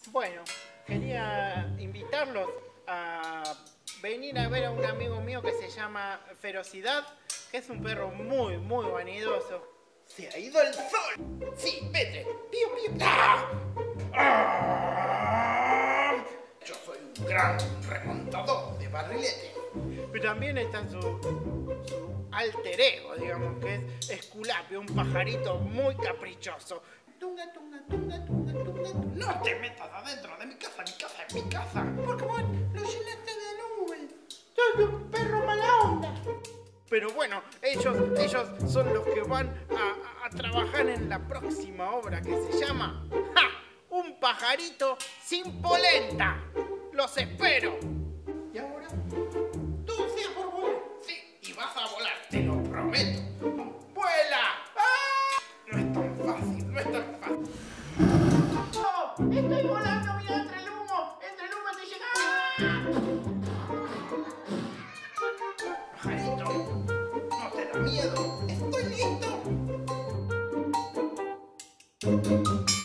Bueno, quería invitarlos a venir a ver a un amigo mío que se llama Ferocidad, que es un perro muy vanidoso. ¡Se ha ido el sol! ¡Sí, vete! ¡Pío, pío! ¡Ah! ¡Ah! Yo soy un gran remontador de barrilete. Pero también está su alter ego, digamos, que es Esculapio, un pajarito muy caprichoso. Tunga, tunga, tunga, tunga, tunga, tunga. No te metas adentro de mi casa es mi casa. Porque vos lo llenaste de nubes. Soy un perro mala onda. Pero bueno, ellos son los que van a trabajar en la próxima obra que se llama Un pajarito sin polenta. Los espero. Y ahora, todo sea por volar. Sí, y vas a volar, te lo prometo. ¡Vuela! ¡Ah! No es tan fácil, no es tan fácil. ¡Oh! ¡Estoy volando! ¡Mira, entre el humo estoy llegando! Pajarito, no te da miedo. Estoy listo.